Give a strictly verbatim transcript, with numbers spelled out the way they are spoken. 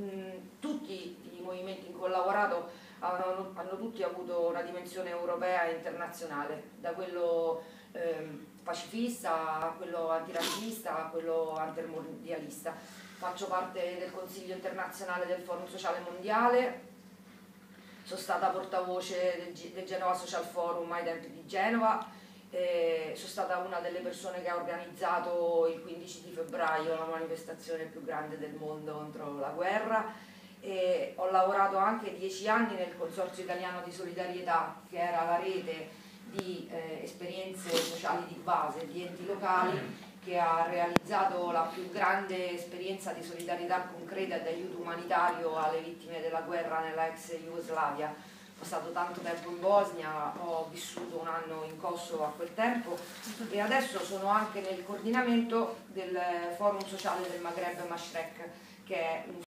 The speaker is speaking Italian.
mh, tutti i movimenti in cui ho lavorato hanno, hanno tutti avuto una dimensione europea e internazionale, da quello eh, pacifista a quello antirazzista a quello intermondialista. Faccio parte del Consiglio internazionale del Forum Sociale Mondiale, sono stata portavoce del, del Genova Social Forum ai tempi di Genova, eh, sono stata una delle persone che ha organizzato il quindici di febbraio la manifestazione più grande del mondo contro la guerra, e ho lavorato anche dieci anni nel Consorzio Italiano di Solidarietà, che era la rete di eh, esperienze sociali di base di enti locali che ha realizzato la più grande esperienza di solidarietà concreta e di aiuto umanitario alle vittime della guerra nella ex Jugoslavia. Ho stato tanto tempo in Bosnia, ho vissuto un anno in Kosovo a quel tempo e adesso sono anche nel coordinamento del Forum Sociale del Maghreb Mashrek, che è un